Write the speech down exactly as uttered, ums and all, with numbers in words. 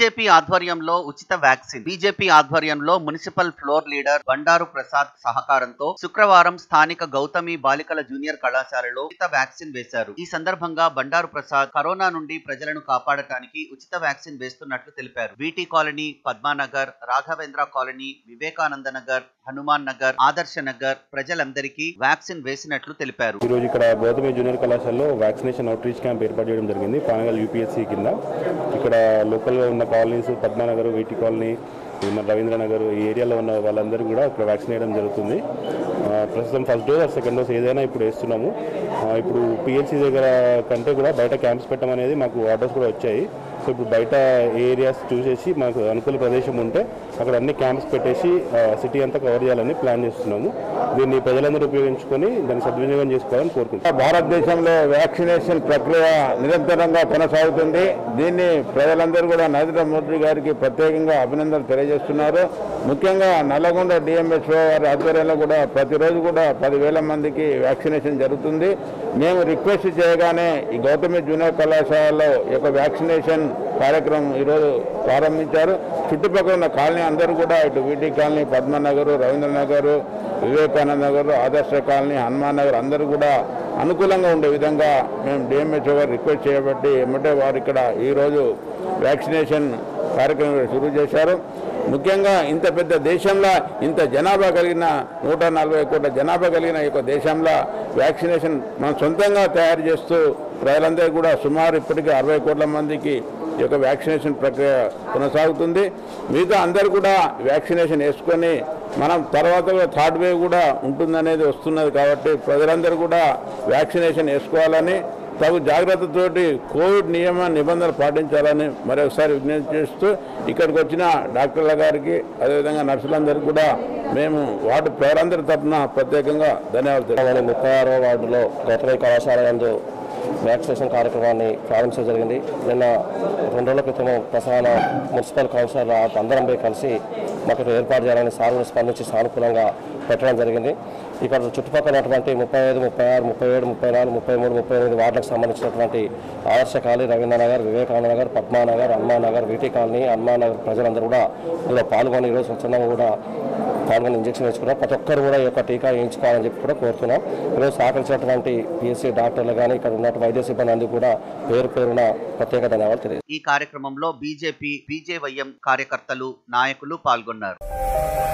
BJP ఆధ్వర్యంలో ఉచిత vaccine BJP ఆధ్వర్యంలో municipal floor leader Bandaru Prasad సహకారంతో శుక్రవారం స్థానిక గౌతమి బాలికల జూనియర్ కళాశాలలో ఉచిత వ్యాక్సిన్ వేశారు. ఈ సందర్భంగా బండారు ప్రసాద్ కరోనా నుండి ప్రజలను కాపాడటానికి ఉచిత వ్యాక్సిన్ వేస్తున్నట్లు తెలిపారు. VT colony, Padmanagar, Raghavendra colony, Vivekananda Nagar, Hanuman Nagar, Adarsh Nagar ప్రజలందరికీ వ్యాక్సిన్ వేసినట్లు తెలిపారు. ఈ రోజు ఇక్కడ గౌతమి జూనియర్ కళాశాలలో వ్యాక్సినేషన్ అవుట్ రీచ్ క్యాంప్ ఏర్పాటు చేయడం జరిగింది. పానగల్ యూపీఎస్సీ కింద ఇక్కడ లోకల్గా ఉన్న colonies Padmanagar, VT colony, Ravindra Nagar ఈ ఏరియాలో ఉన్న వాళ్ళందరూ కూడా ఇక్కడ వ్యాక్సిన్ వేయడం జరుగుతుంది. ప్రస్తుతం ఫస్ట్ డోస్ సెకండ్ డోస్ ఏదైనా ఇప్పుడు వేస్తున్నాము. ఇప్పుడు పిఎల్సీ దగ్గర కంటే కూడా బయట క్యాంప్స్ పెట్టమనేది మాకు ఆర్డర్స్ కూడా వచ్చాయి. సో ఇప్పుడు బయట ఏరియాస్ చూసేసి మాకు అనుకూల ప్రదేశం ఉంటే అక్కడ అన్ని క్యాంప్స్ పెట్టేసి సిటీ అంతా కవర్ చేయాలని ప్లాన్ చేస్తున్నాము. దీన్ని ప్రజలందరూ ఉపయోగించుకొని దాన్ని సద్వినియోగం చేసుకోవాలని కోరుకుంటున్నాం. భారతదేశంలో వ్యాక్సినేషన్ ప్రక్రియ నిరంతరంగా కొనసాగుతుంది. దీన్ని ప్రజలందరూ కూడా నరేంద్ర మోదీ గారికి ప్రత్యేకంగా అభినందనలు తెలియజేస్తున్నారు. ముఖ్యంగా నల్లగొండ డిఎంహెచ్ఓ వారి ఆధ్వర్యంలో కూడా ప్రతిరోజు కూడా పదివేల మందికి వ్యాక్సినేషన్ జరుగుతుంది. మేము రిక్వెస్ట్ చేయగానే ఈ గౌతమి జూనియర్ కళాశాలలో ఈ యొక్క వ్యాక్సినేషన్ కార్యక్రమం ఈరోజు ప్రారంభించారు. చుట్టుపక్కల ఉన్న కాలనీ అందరూ కూడా ఇటు VT colony, Padmanagar, Ravindra Nagar, Vivekananda Nagar, Adarsh colony, Hanuman Nagar అందరూ కూడా అనుకూలంగా ఉండే విధంగా మేము డిఎంహెచ్ఓ గారు రిక్వెస్ట్ చేయబట్టి ఏమంటే వారు ఇక్కడ ఈరోజు వ్యాక్సినేషన్ కార్యక్రమం షురూ చేశారు. ముఖ్యంగా ఇంత పెద్ద దేశంలో ఇంత జనాభా కలిగిన నూట నలభై కోట్ల జనాభా కలిగిన ఈ యొక్క దేశంలో వ్యాక్సినేషన్ మనం సొంతంగా తయారు చేస్తూ ప్రజలందరూ కూడా సుమారు ఇప్పటికీ అరవై కోట్ల మందికి ఈ యొక్క వ్యాక్సినేషన్ ప్రక్రియ కొనసాగుతుంది. మిగతా అందరూ కూడా వ్యాక్సినేషన్ వేసుకొని మనం తర్వాత థర్డ్ వేవ్ కూడా ఉంటుందనేది వస్తున్నది. కాబట్టి ప్రజలందరూ కూడా వ్యాక్సినేషన్ వేసుకోవాలని, తగు జాగ్రత్తతోటి కోవిడ్ నియమ నిబంధనలు పాటించాలని మరొకసారి విజ్ఞప్తి చేస్తూ ఇక్కడికి వచ్చిన డాక్టర్ల గారికి అదేవిధంగా నర్సులందరికీ కూడా మేము వార్డు పేరందరి తరఫున ప్రత్యేకంగా ధన్యవాదాలు. ముప్పై ఆరో వార్డులో గౌతమి కళాశాల యందు వ్యాక్సినేషన్ కార్యక్రమాన్ని ప్రారంభించడం జరిగింది. నిన్న రెండు రోజుల క్రితం ప్రధాన మున్సిపల్ కౌన్సిలర్ అందరం పోయి కలిసి మాకు ఏర్పాటు చేయాలని సార్లు స్పందించి సానుకూలంగా పెట్టడం జరిగింది. ఇక్కడ చుట్టుపక్కల ఉన్నటువంటి ముప్పై ఐదు, ముప్పై ఆరు, ముప్పై ఏడు, ముప్పై నాలుగు, ముప్పై మూడు, ముప్పై ఎనిమిది వార్డులకు సంబంధించినటువంటి Adarsh colony, Ravindra Nagar, Vivekananda Nagar, Padmanagar, Hanuman Nagar, VT colony, Hanuman Nagar ప్రజలందరూ కూడా ఇందులో పాల్గొని ఈరోజు స్వచ్ఛందంగా కూడా పాల్గొని ఇంజక్షన్ వేసుకున్నాం. ప్రతి ఒక్కరు కూడా ఈ యొక్క టీకా వేయించుకోవాలని చెప్పి కూడా కోరుతున్నాం. ఈరోజు సహకరించినటువంటి పిఎస్సీ డాక్టర్లు కానీ ఇక్కడ ఉన్నటువంటి వైద్య సిబ్బంది అందరూ కూడా పేరు పేరున ప్రత్యేక ధన్యవాదాలు తెలియజేస్తారు. ఈ కార్యక్రమంలో బీజేపీ, బీజేవైఎం కార్యకర్తలు, నాయకులు పాల్గొన్నారు.